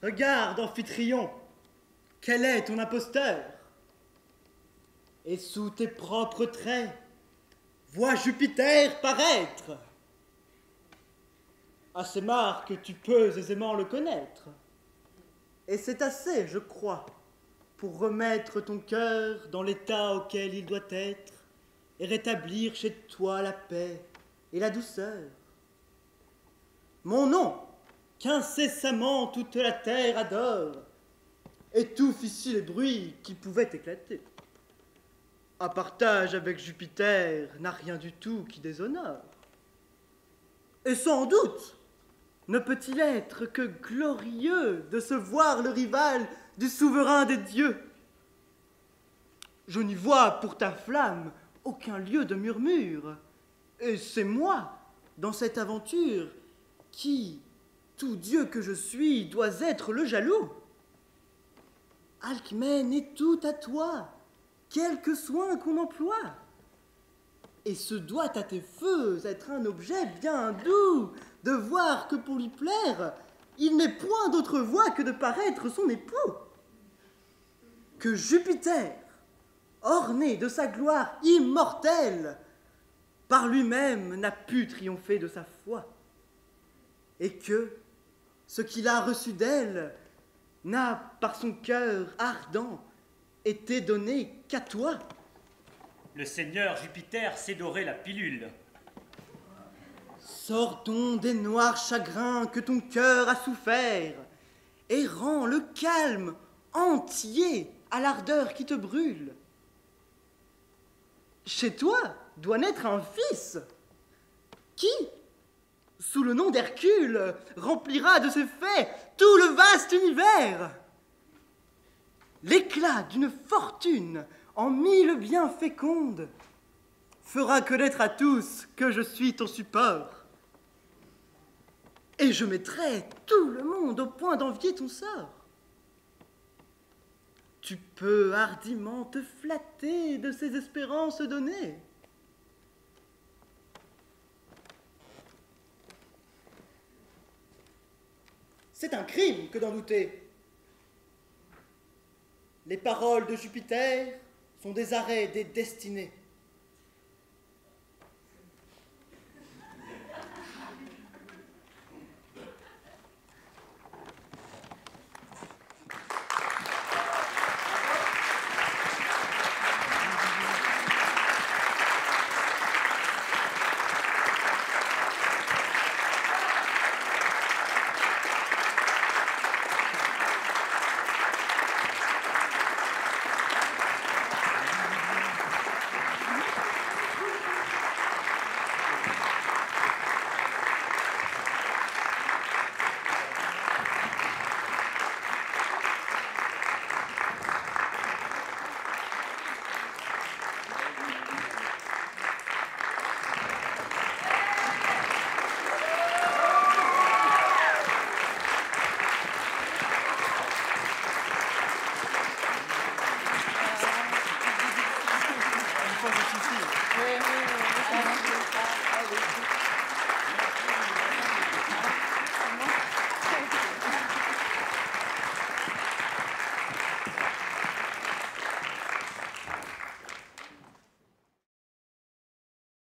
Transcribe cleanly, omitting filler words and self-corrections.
Regarde, Amphitryon, quel est ton imposteur? Et sous tes propres traits, vois Jupiter paraître. À ces marques, tu peux aisément le connaître. Et c'est assez, je crois, pour remettre ton cœur dans l'état auquel il doit être et rétablir chez toi la paix et la douceur. Mon nom, qu'incessamment toute la terre adore, étouffe ici les bruits qui pouvaient éclater. Un partage avec Jupiter n'a rien du tout qui déshonore. Et sans doute ne peut-il être que glorieux de se voir le rival du souverain des dieux. Je n'y vois pour ta flamme aucun lieu de murmure, et c'est moi, dans cette aventure, qui, tout dieu que je suis, dois être le jaloux. Alcmène est tout à toi, quelque soin qu'on emploie. Et ce doit à tes feux être un objet bien doux, de voir que pour lui plaire, il n'est point d'autre voie que de paraître son époux. Que Jupiter, orné de sa gloire immortelle, par lui-même n'a pu triompher de sa foi, et que ce qu'il a reçu d'elle n'a, par son cœur ardent, été donné qu'à toi. Le seigneur Jupiter s'est doré la pilule. Sortons des noirs chagrins que ton cœur a souffert, et rends le calme entier à l'ardeur qui te brûle. Chez toi doit naître un fils, qui, sous le nom d'Hercule, remplira de ses faits tout le vaste univers. L'éclat d'une fortune en 1000 biens fécondes fera connaître à tous que je suis ton support. Et je mettrai tout le monde au point d'envier ton sort. Tu peux hardiment te flatter de ces espérances données. C'est un crime que d'en douter. Les paroles de Jupiter sont des arrêts des destinées.